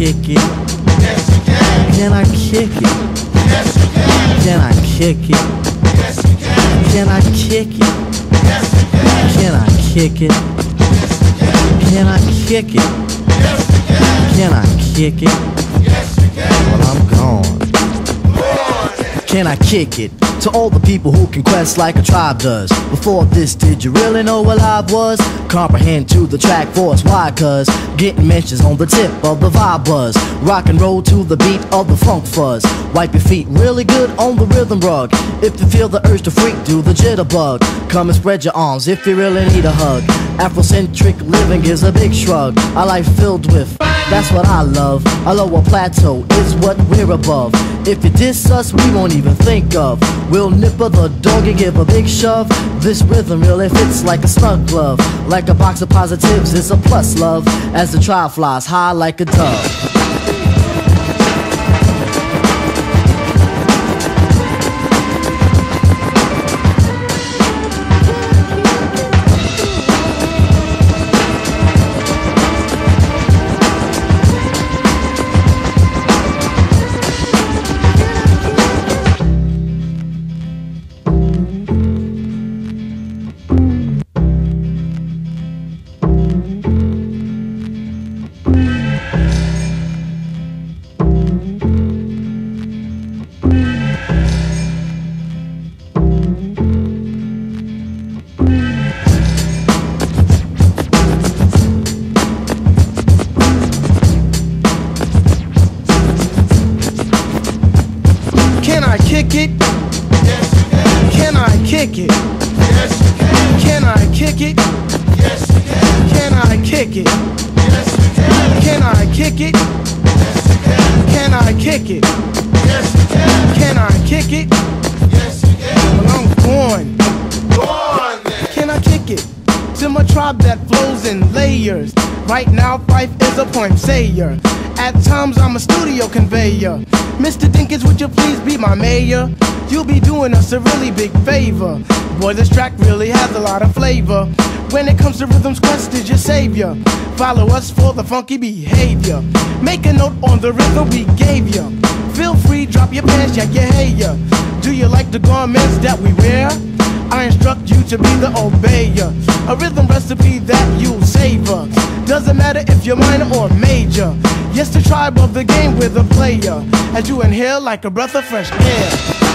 kick it? Yes, you can. Can I kick it? Yes, you can. Can I kick it? Yes, you can. Can I kick it? Yes, you can. Can I kick it? Can I kick it? Yes, you can. Can I kick it? Yes, you can. Well, I'm gone. Can I kick it? To all the people who can quest like a tribe does. Before this, did you really know what live was? Comprehend to the track force, why? Cause getting mentions on the tip of the vibe buzz. Rock and roll to the beat of the funk fuzz. Wipe your feet really good on the rhythm rug. If you feel the urge to freak, do the jitterbug. Come and spread your arms if you really need a hug. Afrocentric living is a big shrug. A life filled with, that's what I love. A lower plateau is what we're above. If you diss us, we won't even think of. We'll nipper the dog and give a big shove. This rhythm really fits like a snug glove. Like a box of positives, it's a plus love. As the tribe flies high like a dove. Can I kick it? Yes, you can. Can I kick it? Yes, you can. Can I kick it? Yes, you can. Can I kick it? Yes, you can. Can I kick it? Yes, you can. Can I kick it? Yes, you can. Can I kick it? Yes, you can. Well, I'm going. Go on then. Can I kick it? To my tribe that flows in layers. Right now, Fife is a point sayer. At times, I'm a studio conveyor. Mr. Dinkins, would you please be my mayor? You'll be doing us a really big favor. Boy, this track really has a lot of flavor. When it comes to rhythms, Quest is your savior. Follow us for the funky behavior. Make a note on the rhythm we gave you. Feel free, drop your pants, yeah, yeah, hey, yeah. Do you like the garments that we wear? I instruct you to be the obeyer. A rhythm recipe that you'll savor. Doesn't matter if you're minor or major. Yes, the tribe of the game with a player. As you inhale like a breath of fresh air.